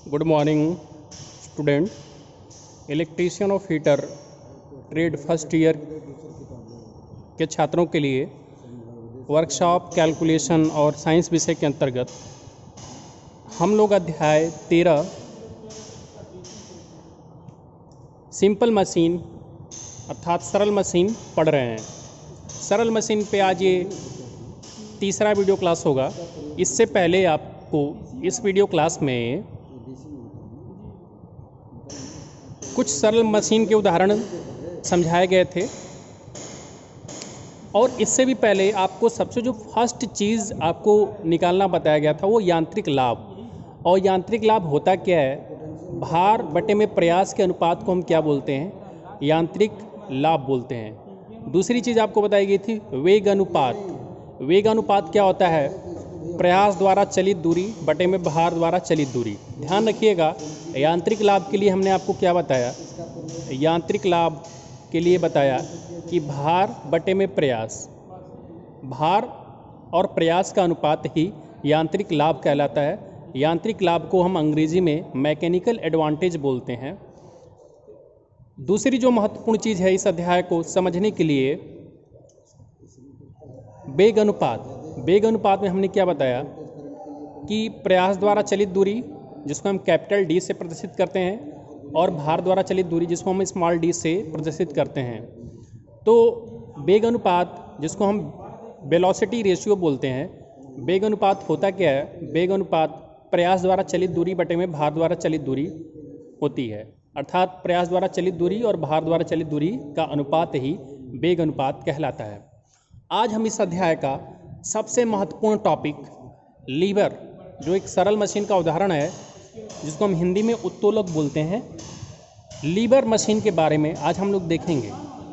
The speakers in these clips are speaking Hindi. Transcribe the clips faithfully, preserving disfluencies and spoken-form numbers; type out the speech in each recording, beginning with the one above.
Good morning student. Electrician of heater trade first year के छात्रों के लिए वर्कशॉप कैलकुलेशन और साइंस विषय के अंतर्गत हम लोग अध्याय तेरह सिंपल मशीन अर्थात सरल मशीन पढ़ रहे हैं। सरल मशीन पे आज ये तीसरा वीडियो क्लास होगा। इससे पहले आपको इस वीडियो क्लास में कुछ सरल मशीन के उदाहरण समझाए गए थे और इससे भी पहले आपको सबसे जो फर्स्ट चीज़ आपको निकालना बताया गया था वो यांत्रिक लाभ। और यांत्रिक लाभ होता क्या है? भार बटे में प्रयास के अनुपात को हम क्या बोलते हैं? यांत्रिक लाभ बोलते हैं। दूसरी चीज़ आपको बताई गई थी वेग अनुपात। वेग अनुपात क्या होता है? प्रयास द्वारा चलित दूरी बटे में भार द्वारा चलित दूरी। ध्यान रखिएगा, यांत्रिक लाभ के लिए हमने आपको क्या बताया? यांत्रिक लाभ के लिए बताया कि भार बटे में प्रयास, भार और प्रयास का अनुपात ही यांत्रिक लाभ कहलाता है। यांत्रिक लाभ को हम अंग्रेजी में मैकेनिकल एडवांटेज बोलते हैं। दूसरी जो महत्वपूर्ण चीज़ है इस अध्याय को समझने के लिए, वेग अनुपात। वेग अनुपात में हमने क्या बताया कि प्रयास द्वारा चलित दूरी जिसको हम कैपिटल डी से प्रदर्शित करते हैं और भार द्वारा चलित दूरी जिसको हम स्मॉल डी से प्रदर्शित करते हैं। तो वेग अनुपात जिसको हम वेलोसिटी रेशियो बोलते हैं, वेग अनुपात होता क्या है? वेग अनुपात प्रयास द्वारा चलित दूरी बटे में भार द्वारा चलित दूरी होती है। अर्थात प्रयास द्वारा चलित दूरी और भार द्वारा चलित दूरी का अनुपात ही वेग अनुपात कहलाता है। आज हम इस अध्याय का सबसे महत्वपूर्ण टॉपिक लीवर, जो एक सरल मशीन का उदाहरण है जिसको हम हिंदी में उत्तोलक बोलते हैं, लीवर मशीन के बारे में आज हम लोग देखेंगे।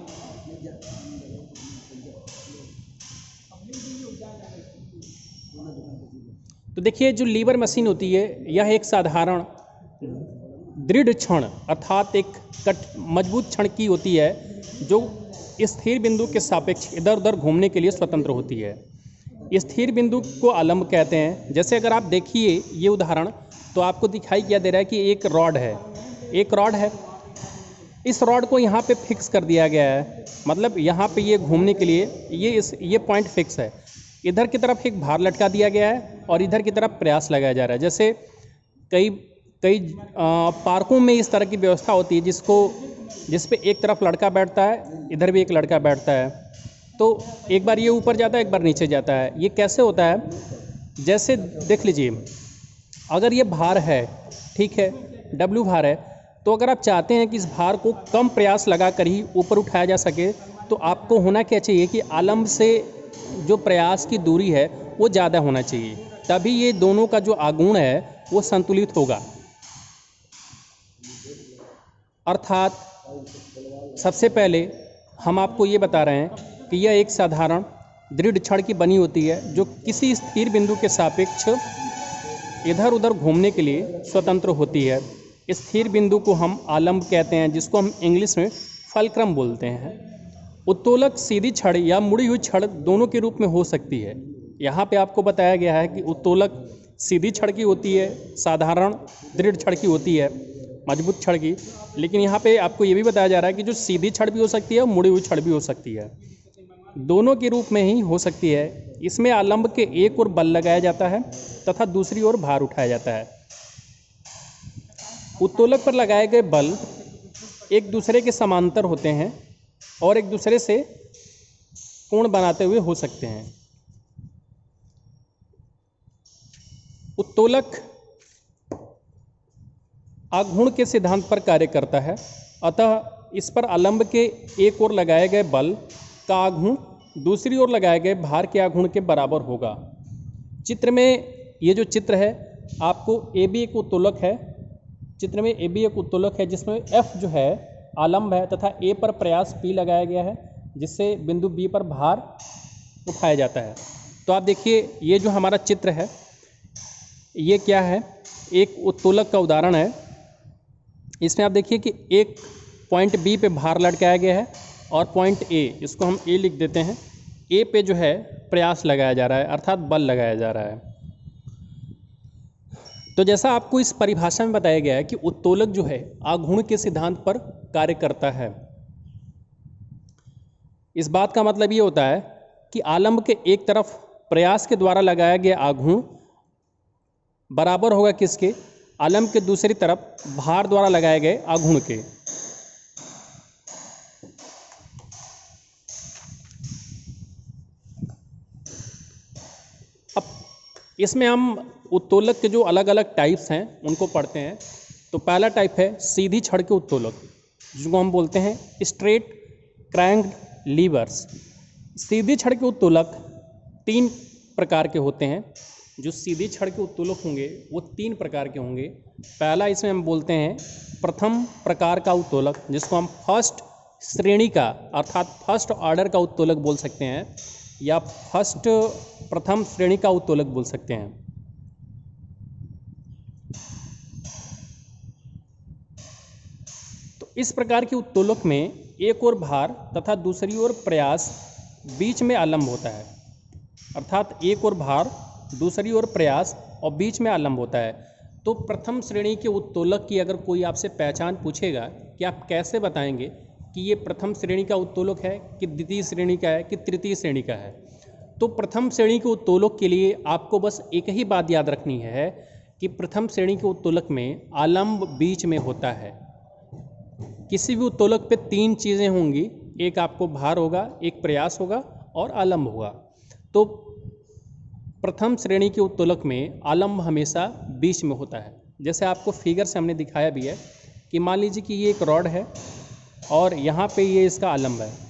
तो देखिए, जो लीवर मशीन होती है यह एक साधारण दृढ़ क्षण अर्थात एक कट मजबूत क्षण की होती है जो स्थिर बिंदु के सापेक्ष इधर उधर घूमने के लिए स्वतंत्र होती है। स्थिर बिंदु को आलंब कहते हैं। जैसे अगर आप देखिए ये उदाहरण तो आपको दिखाई क्या दे रहा है कि एक रॉड है, एक रॉड है। इस रॉड को यहाँ पे फिक्स कर दिया गया है, मतलब यहाँ पे ये घूमने के लिए ये इस ये पॉइंट फिक्स है। इधर की तरफ एक भार लटका दिया गया है और इधर की तरफ प्रयास लगाया जा रहा है। जैसे कई कई पार्कों में इस तरह की व्यवस्था होती है जिसको जिस पे एक तरफ लड़का बैठता है, इधर भी एक लड़का बैठता है, तो एक बार ये ऊपर जाता है एक बार नीचे जाता है। ये कैसे होता है? जैसे देख लीजिए, अगर ये भार है, ठीक है, डब्ल्यू भार है, तो अगर आप चाहते हैं कि इस भार को कम प्रयास लगा कर ही ऊपर उठाया जा सके तो आपको होना क्या चाहिए कि आलंब से जो प्रयास की दूरी है वो ज़्यादा होना चाहिए, तभी ये दोनों का जो आघूर्ण है वो संतुलित होगा। अर्थात सबसे पहले हम आपको ये बता रहे हैं कि यह एक साधारण दृढ़ छड़ की बनी होती है जो किसी स्थिर बिंदु के सापेक्ष इधर उधर घूमने के लिए स्वतंत्र होती है। स्थिर बिंदु को हम आलंब कहते हैं जिसको हम इंग्लिश में फलक्रम बोलते हैं। उत्तोलक सीधी छड़ या मुड़ी हुई छड़ दोनों के रूप में हो सकती है। यहाँ पे आपको बताया गया है कि उत्तोलक सीधी छड़ की होती है, साधारण दृढ़ छड़ की होती है, मजबूत छड़ की। लेकिन यहाँ पे आपको ये भी बताया जा रहा है कि जो सीधी छड़ भी हो सकती है और मुड़ी हुई छड़ भी हो सकती है, दोनों के रूप में ही हो सकती है। इसमें आलंब के एक ओर बल लगाया जाता है तथा दूसरी ओर भार उठाया जाता है। उत्तोलक पर लगाए गए बल एक दूसरे के समांतर होते हैं और एक दूसरे से कोण बनाते हुए हो सकते हैं। उत्तोलक आघूर्ण के सिद्धांत पर कार्य करता है, अतः इस पर आलंब के एक ओर लगाए गए बल का आघूर्ण दूसरी ओर लगाए गए भार के आघूर्ण के बराबर होगा। चित्र में ये जो चित्र है आपको ए बी एक उत्तोलक है, चित्र में ए बी एक उत्तोलक है जिसमें एफ जो है आलंब है तथा ए पर प्रयास पी लगाया गया है जिससे बिंदु बी पर भार उठाया जाता है। तो आप देखिए ये जो हमारा चित्र है ये क्या है? एक उत्तोलक का उदाहरण है। इसमें आप देखिए कि एक पॉइंट बी पे भार लटकाया गया है और पॉइंट ए, इसको हम ए लिख देते हैं, ए पे जो है प्रयास लगाया जा रहा है अर्थात बल लगाया जा रहा है। तो जैसा आपको इस परिभाषा में बताया गया है कि उत्तोलक जो है आघूर्ण के सिद्धांत पर कार्य करता है। इस बात का मतलब ये होता है कि आलंब के एक तरफ प्रयास के द्वारा लगाया गया आघूर्ण बराबर होगा किसके, आलंब के दूसरी तरफ भार द्वारा लगाए गए आघूर्ण के। अब इसमें हम उत्तोलक के जो अलग अलग टाइप्स हैं उनको पढ़ते हैं। तो पहला टाइप है सीधी छड़ के उत्तोलक, जिसको हम बोलते हैं स्ट्रेट क्रैंक्ड लीवर्स। सीधी छड़ के उत्तोलक तीन प्रकार के होते हैं। जो सीधी छड़ के उत्तोलक होंगे वो तीन प्रकार के होंगे। पहला इसमें हम बोलते हैं प्रथम प्रकार का उत्तोलक, जिसको हम फर्स्ट श्रेणी का अर्थात फर्स्ट ऑर्डर का उत्तोलक बोल सकते हैं, या फर्स्ट प्रथम श्रेणी का उत्तोलक बोल सकते हैं। तो इस प्रकार के उत्तोलक में एक ओर भार तथा दूसरी ओर प्रयास, बीच में आलंब होता है। अर्थात एक ओर भार, दूसरी ओर प्रयास और बीच में आलंब होता है। तो प्रथम श्रेणी के उत्तोलक की अगर कोई आपसे पहचान पूछेगा कि आप कैसे बताएंगे कि ये प्रथम श्रेणी का उत्तोलक है कि द्वितीय श्रेणी का है कि तृतीय श्रेणी का है, तो प्रथम श्रेणी के उत्तोलक के लिए आपको बस एक ही बात याद रखनी है कि प्रथम श्रेणी के उत्तोलक में आलंब बीच में होता है। किसी भी उत्तोलक पे तीन चीज़ें होंगी, एक आपको भार होगा, एक प्रयास होगा और आलंब होगा। तो प्रथम श्रेणी के उत्तोलक में आलंब हमेशा बीच में होता है। जैसे आपको फिगर से हमने दिखाया भी है कि मान लीजिए कि ये एक रॉड है और यहाँ पे ये इसका आलंब है,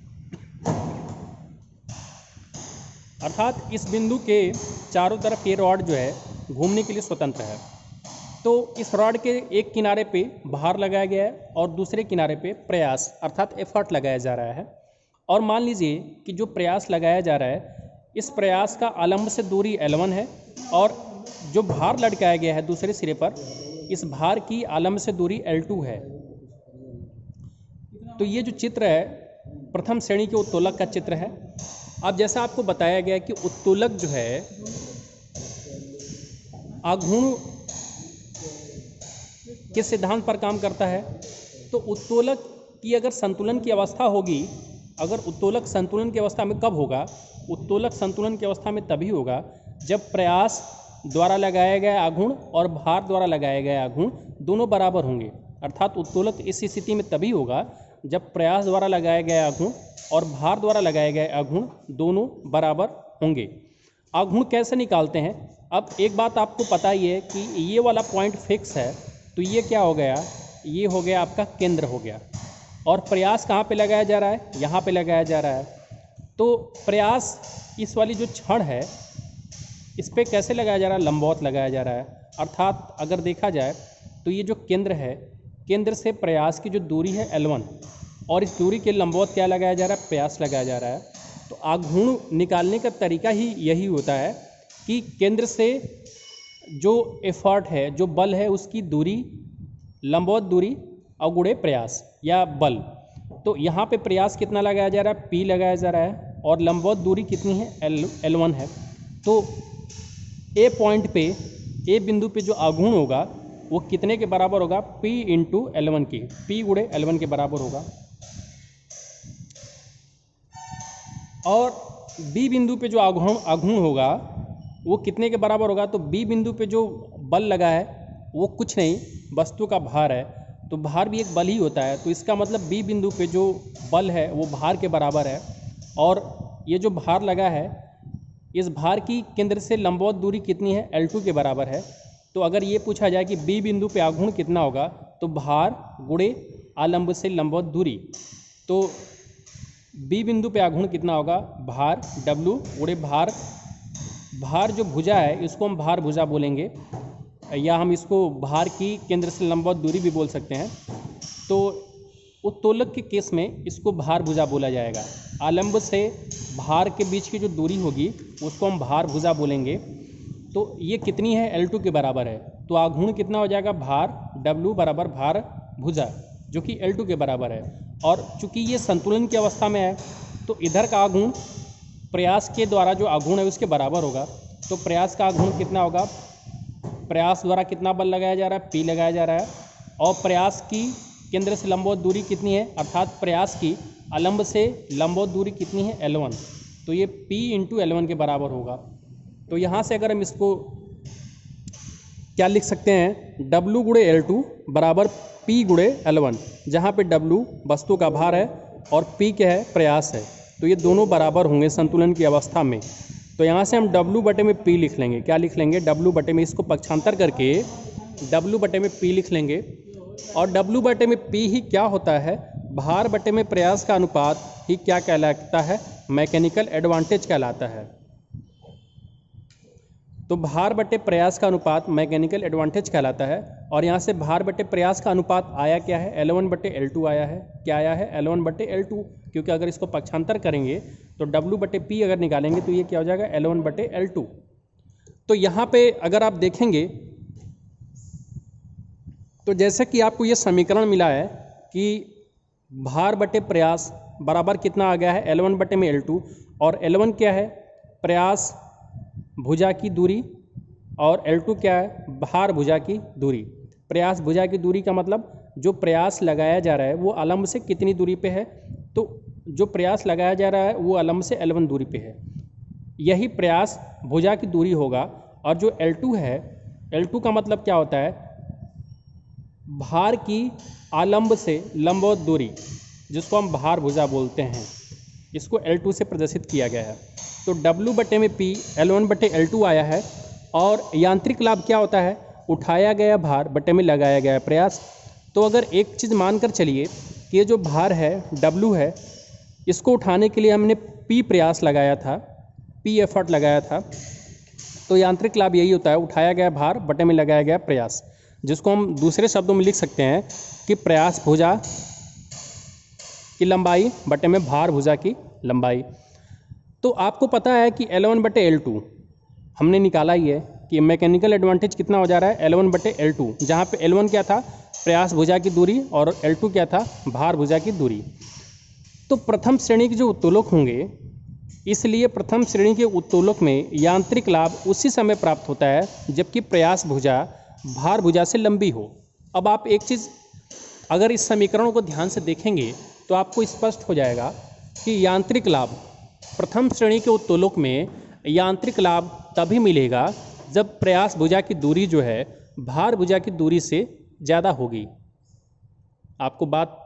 अर्थात इस बिंदु के चारों तरफ ये रॉड जो है घूमने के लिए स्वतंत्र है। तो इस रॉड के एक किनारे पे भार लगाया गया है और दूसरे किनारे पे प्रयास अर्थात एफर्ट लगाया जा रहा है। और मान लीजिए कि जो प्रयास लगाया जा रहा है, इस प्रयास का आलंब से दूरी एल वन है और जो भार लटकाया गया है दूसरे सिरे पर, इस भार की आलंब से दूरी एल टू है। तो ये जो चित्र है प्रथम श्रेणी के उत्तोलक का चित्र है। अब जैसा आपको बताया गया कि उत्तोलक जो है आघूर्ण के सिद्धांत पर काम करता है। तो उत्तोलक की अगर संतुलन की अवस्था होगी, अगर उत्तोलक संतुलन की अवस्था में कब होगा? उत्तोलक संतुलन की अवस्था में तभी होगा जब प्रयास द्वारा लगाया गया आघूर्ण और भार द्वारा लगाया गया आघूर्ण दोनों बराबर होंगे। अर्थात उत्तोलक इस स्थिति में तभी होगा जब प्रयास द्वारा लगाया गया आघूर्ण और भार द्वारा लगाया गया आघूर्ण दोनों बराबर होंगे। आघूर्ण कैसे निकालते हैं? अब एक बात आपको पता ही है कि ये वाला पॉइंट फिक्स है, तो ये क्या हो गया? ये हो गया आपका केंद्र हो गया। और प्रयास कहाँ पे लगाया जा रहा है? यहाँ पे लगाया जा रहा है। तो प्रयास इस वाली जो छड़ है इस पे कैसे लगाया जा रहा है? लंबवत लगाया जा रहा है। अर्थात अगर देखा जाए तो ये जो केंद्र है, केंद्र से प्रयास की जो दूरी है एल वन और इस दूरी के लंबवत क्या लगाया जा रहा है? प्रयास लगाया जा रहा है। तो आघूर्ण निकालने का तरीका ही यही होता है कि केंद्र से जो एफर्ट है, जो बल है, उसकी दूरी लंबवत दूरी अगुणे प्रयास या बल। तो यहाँ पे प्रयास कितना लगाया जा रहा है? P लगाया जा रहा है और लंबवत दूरी कितनी है? L एल वन है। तो ए पॉइंट पे, ए बिंदु पे जो आघूर्ण होगा वो कितने के बराबर होगा? P इंटू एल वन की, P गुणे एल वन के बराबर होगा। और B बिंदु पे जो आघूर्ण आघूर्ण होगा वो कितने के बराबर होगा? तो B बिंदु पे जो बल लगा है वो कुछ नहीं, वस्तु का भार है। तो भार भी एक बल ही होता है। तो इसका मतलब B बिंदु पे जो बल है वो भार के बराबर है। और ये जो भार लगा है, इस भार की केंद्र से लंबवत दूरी कितनी है? एल टू के बराबर है। तो अगर ये पूछा जाए कि B बिंदु पे आघूर्ण कितना होगा, तो भार गुणे आलंब से लंबवत दूरी। तो B बिंदु पे आघूर्ण कितना होगा? भार W गुणे भार, भार जो भुजा है इसको हम भार भुजा बोलेंगे, या हम इसको भार की केंद्र से लंबवत दूरी भी बोल सकते हैं। तो उत्तोलक के केस में इसको भार भुजा बोला जाएगा। आलंब से भार के बीच की जो दूरी होगी उसको हम भार भुजा बोलेंगे। तो ये कितनी है? एल टू के बराबर है। तो आघूर्ण कितना हो जाएगा? भार W बराबर भार भुजा, जो कि एल टू के बराबर है। और चूंकि ये संतुलन की अवस्था में है तो इधर का आघूर्ण प्रयास के द्वारा जो आघूर्ण है उसके बराबर होगा। तो प्रयास का आघूर्ण कितना होगा? प्रयास द्वारा कितना बल लगाया जा रहा है, P लगाया जा रहा है, और प्रयास की केंद्र से लंबवत दूरी कितनी है, अर्थात प्रयास की अलंब से लंबवत दूरी कितनी है, एल वन। तो ये P इंटू एल वन के बराबर होगा। तो यहाँ से अगर हम इसको क्या लिख सकते हैं, W गुणे एल टू बराबर P गुणे एल वन, जहाँ पे W वस्तु का भार है और P क्या है, प्रयास है। तो ये दोनों बराबर होंगे संतुलन की अवस्था में। तो यहाँ से हम W बटे में P लिख लेंगे। क्या लिख लेंगे, W बटे में, इसको पक्षांतर करके W बटे में P लिख लेंगे। और W बटे में P ही क्या होता है, भार बटे में प्रयास का अनुपात ही क्या कहलाता है, मैकेनिकल एडवांटेज कहलाता है। तो भार बटे प्रयास का अनुपात मैकेनिकल एडवांटेज कहलाता है। और यहाँ से भार बटे प्रयास का अनुपात आया क्या है, एल वन बटे एल टू आया है। क्या आया है, एल वन बटे एल टू, क्योंकि अगर इसको पक्षांतर करेंगे तो W बटे P अगर निकालेंगे तो ये क्या हो जाएगा, एल वन बटे एल टू। तो यहाँ पे अगर आप देखेंगे तो जैसे कि आपको ये समीकरण मिला है कि भार बटे प्रयास बराबर कितना आ गया है, एल वन बटे में एल टू, और एल वन क्या है, प्रयास भुजा की दूरी, और एल टू क्या है, भार भुजा की दूरी। प्रयास भुजा की दूरी का मतलब जो प्रयास लगाया जा रहा है वो अलंब से कितनी दूरी पे है, तो जो प्रयास लगाया जा रहा है वो अलंब से एल वन दूरी पे है, यही प्रयास भुजा की दूरी होगा। और जो एल टू है, एल टू का मतलब क्या होता है, भार की आलंब से लंबवत दूरी, जिसको हम भार भुजा बोलते हैं, इसको एल टू से प्रदर्शित किया गया है। तो W बटे में P एल वन बटे एल टू आया है। और यांत्रिक लाभ क्या होता है, उठाया गया भार बटे में लगाया गया प्रयास। तो अगर एक चीज़ मानकर चलिए कि ये जो भार है W है, इसको उठाने के लिए हमने P प्रयास लगाया था, P एफर्ट लगाया था, तो यांत्रिक लाभ यही होता है, उठाया गया भार बटे में लगाया गया प्रयास, जिसको हम दूसरे शब्दों में लिख सकते हैं कि प्रयास भुजा की लंबाई बटे में भार भुजा की लंबाई। तो आपको पता है कि एल वन बटे एल टू हमने निकाला ही है कि मैकेनिकल एडवांटेज कितना हो जा रहा है, एल वन बटे एल टू, जहाँ पे एल वन क्या था, प्रयास भुजा की दूरी, और एल टू क्या था, भार भुजा की दूरी। तो प्रथम श्रेणी के जो उत्तोलक होंगे, इसलिए प्रथम श्रेणी के उत्तोलक में यांत्रिक लाभ उसी समय प्राप्त होता है जबकि प्रयास भुजा भार भुजा से लंबी हो। अब आप एक चीज़ अगर इस समीकरण को ध्यान से देखेंगे तो आपको स्पष्ट हो जाएगा कि यांत्रिक लाभ प्रथम श्रेणी के उत्तोलक में यांत्रिक लाभ तभी मिलेगा जब प्रयास भुजा की दूरी जो है भार भुजा की दूरी से ज़्यादा होगी। आपको बात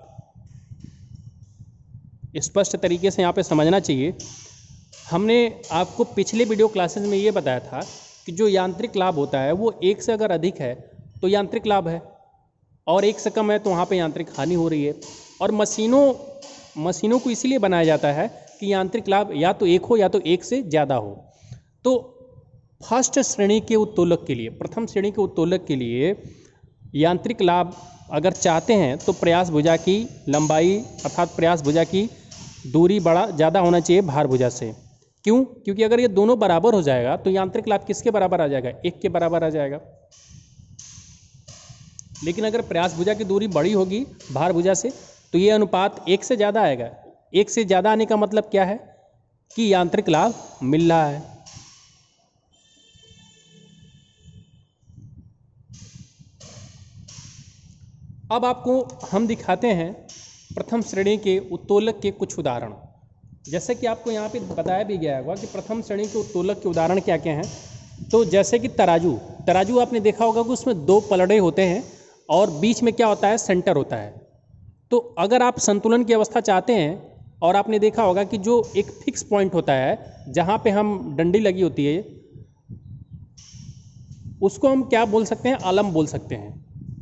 स्पष्ट तरीके से यहाँ पे समझना चाहिए। हमने आपको पिछले वीडियो क्लासेस में ये बताया था कि जो यांत्रिक लाभ होता है वो एक से अगर अधिक है तो यांत्रिक लाभ है, और एक से कम है तो वहाँ पे यांत्रिक हानि हो रही है। और मशीनों मशीनों को इसीलिए बनाया जाता है कि यांत्रिक लाभ या तो एक हो या तो एक से ज़्यादा हो। तो फर्स्ट श्रेणी के उत्तोलक के लिए, प्रथम श्रेणी के उत्तोलक के लिए यांत्रिक लाभ अगर चाहते हैं तो प्रयास भुजा की लंबाई अर्थात प्रयास भुजा की दूरी बड़ा ज़्यादा होना चाहिए भार भुजा से। क्यों? क्योंकि अगर ये दोनों बराबर हो जाएगा तो यांत्रिक लाभ किसके बराबर आ जाएगा, एक के बराबर आ जाएगा। लेकिन अगर प्रयास भुजा की दूरी बड़ी होगी भार भुजा से तो ये अनुपात एक से ज़्यादा आएगा। एक से ज़्यादा आने का मतलब क्या है कि यांत्रिक लाभ मिल रहा है। अब आपको हम दिखाते हैं प्रथम श्रेणी के उत्तोलक के कुछ उदाहरण। जैसे कि आपको यहाँ पे बताया भी गया होगा कि प्रथम श्रेणी के उत्तोलक के उदाहरण क्या क्या हैं। तो जैसे कि तराजू, तराजू आपने देखा होगा कि उसमें दो पलड़े होते हैं और बीच में क्या होता है, सेंटर होता है। तो अगर आप संतुलन की अवस्था चाहते हैं और आपने देखा होगा कि जो एक फिक्स पॉइंट होता है जहाँ पे हम डंडी लगी होती है उसको हम क्या बोल सकते हैं, आलम बोल सकते हैं।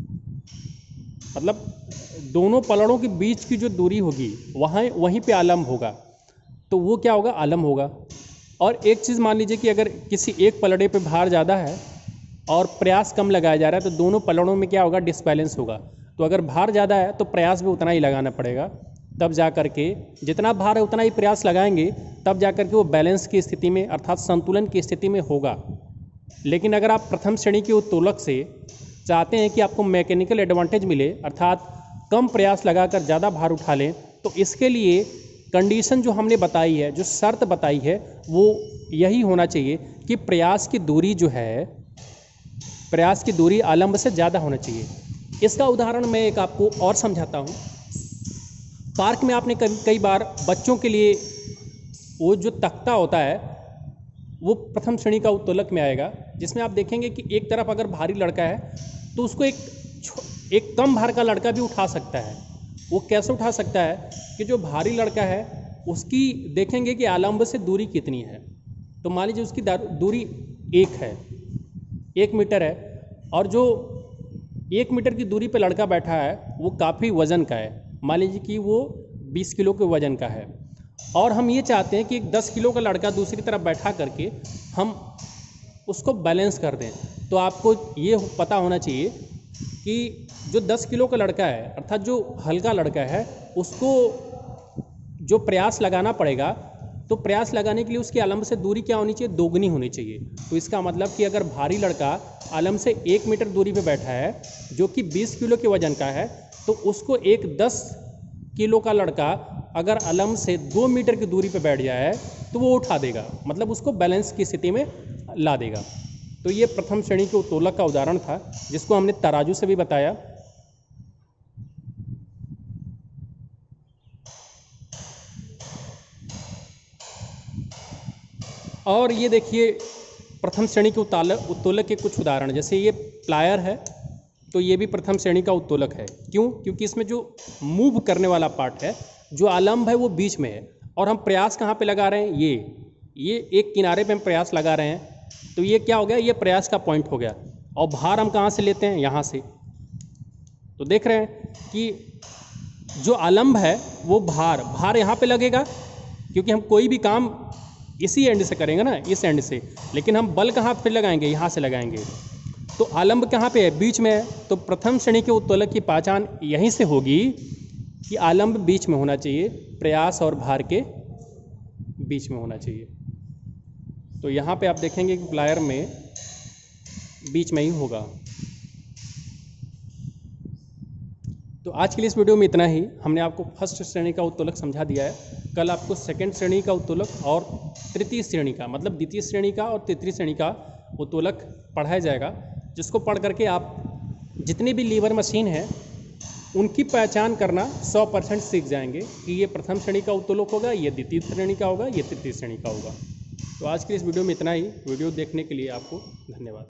मतलब दोनों पलड़ों के बीच की जो दूरी होगी वहाँ वहीं पे आलम होगा, तो वो क्या होगा, आलम होगा। और एक चीज़ मान लीजिए कि अगर किसी एक पलड़े पे भार ज़्यादा है और प्रयास कम लगाया जा रहा है तो दोनों पलड़ों में क्या होगा, डिसबैलेंस होगा। तो अगर भार ज़्यादा है तो प्रयास भी उतना ही लगाना पड़ेगा, तब जा कर के जितना भार है उतना ही प्रयास लगाएंगे, तब जा कर के वो बैलेंस की स्थिति में अर्थात संतुलन की स्थिति में होगा। लेकिन अगर आप प्रथम श्रेणी के उत्तोलक से चाहते हैं कि आपको मैकेनिकल एडवांटेज मिले अर्थात कम प्रयास लगाकर ज़्यादा भार उठा लें, तो इसके लिए कंडीशन जो हमने बताई है, जो शर्त बताई है, वो यही होना चाहिए कि प्रयास की दूरी जो है प्रयास की दूरी आलंब से ज़्यादा होना चाहिए। इसका उदाहरण मैं एक आपको और समझाता हूँ। पार्क में आपने कई कई बार बच्चों के लिए वो जो तख्ता होता है वो प्रथम श्रेणी का उत्तोलक में आएगा, जिसमें आप देखेंगे कि एक तरफ अगर भारी लड़का है तो उसको एक एक कम भार का लड़का भी उठा सकता है। वो कैसे उठा सकता है कि जो भारी लड़का है उसकी देखेंगे कि आलंब से दूरी कितनी है। तो मान लीजिए उसकी दूरी एक है, एक मीटर है, और जो एक मीटर की दूरी पे लड़का बैठा है वो काफ़ी वज़न का है। मान लीजिए कि वो बीस किलो के वज़न का है, और हम ये चाहते हैं कि एक दस किलो का लड़का दूसरी तरफ बैठा करके हम उसको बैलेंस कर दें। तो आपको ये पता होना चाहिए कि जो दस किलो का लड़का है, अर्थात जो हल्का लड़का है, उसको जो प्रयास लगाना पड़ेगा, तो प्रयास लगाने के लिए उसकी आलंब से दूरी क्या होनी चाहिए? दोगुनी होनी चाहिए। तो इसका मतलब कि अगर भारी लड़का आलंब से एक मीटर दूरी पे बैठा है जो कि बीस किलो के वजन का है, तो उसको एक दस किलो का लड़का अगर आलंब से दो मीटर की दूरी पे बैठ जाए तो वो उठा देगा, मतलब उसको बैलेंस की स्थिति में ला देगा। तो ये प्रथम श्रेणी के उत्तोलक का उदाहरण था, जिसको हमने तराजू से भी बताया। और ये देखिए प्रथम श्रेणी के उत्तोलक उत्तोलक के कुछ उदाहरण, जैसे ये प्लायर है, तो ये भी प्रथम श्रेणी का उत्तोलक है। क्यों? क्योंकि इसमें जो मूव करने वाला पार्ट है, जो आलंब है, वो बीच में है, और हम प्रयास कहाँ पे लगा रहे हैं? ये ये एक किनारे पे हम प्रयास लगा रहे हैं, तो ये क्या हो गया? ये प्रयास का पॉइंट हो गया। और भार हम कहाँ से लेते हैं? यहाँ से। तो देख रहे हैं कि जो आलंब है वो भार भार यहाँ पे लगेगा, क्योंकि हम कोई भी काम इसी एंड से करेंगे ना, इस एंड से, लेकिन हम बल कहाँ पे लगाएंगे? यहाँ से लगाएंगे। तो आलंब कहाँ पे है? बीच में है। तो प्रथम श्रेणी के उत्तोलक की पहचान यहीं से होगी कि आलंब बीच में होना चाहिए, प्रयास और भार के बीच में होना चाहिए। तो यहाँ पे आप देखेंगे कि प्लायर में बीच में ही होगा। तो आज के लिए इस वीडियो में इतना ही। हमने आपको फर्स्ट श्रेणी का उत्तोलक समझा दिया है। कल आपको सेकंड श्रेणी का उत्तोलक और तृतीय श्रेणी का, मतलब द्वितीय श्रेणी का और तृतीय श्रेणी का उत्तोलक पढ़ाया जाएगा, जिसको पढ़ करके आप जितनी भी लीवर मशीन है उनकी पहचान करना सौ परसेंट सीख जाएंगे कि ये प्रथम श्रेणी का उत्तोलक होगा, ये द्वितीय श्रेणी का होगा, ये तृतीय श्रेणी का होगा। तो आज के इस वीडियो में इतना ही। वीडियो देखने के लिए आपको धन्यवाद।